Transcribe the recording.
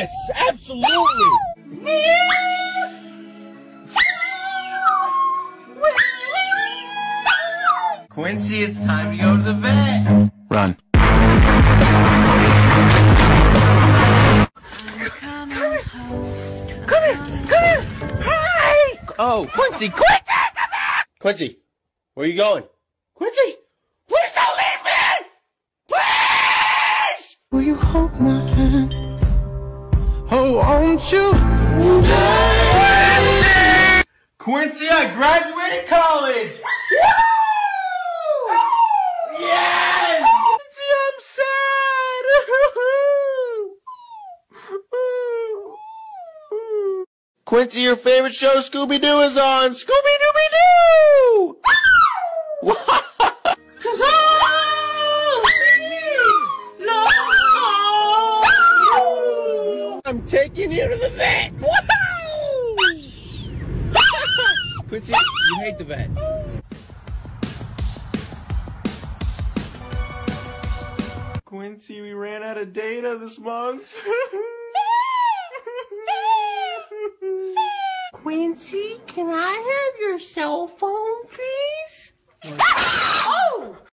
Yes, absolutely. Quincy, it's time to go to the vet. Run. Come here. Hi. Oh, Quincy, Quincy, come here. Quincy, where are you going? Quincy, please don't leave me. Please. Will you hold my hand? Oh, won't you Stay. Quincy, I graduated college. Yes. Quincy, I'm sad. Quincy, your favorite show, Scooby-Doo, is on. Scooby-Dooby-Doo! Cause I'm taking you to the vet. Woohoo! Quincy, you hate the vet. Quincy, we ran out of data this month. Quincy, can I have your cell phone, please? Oh!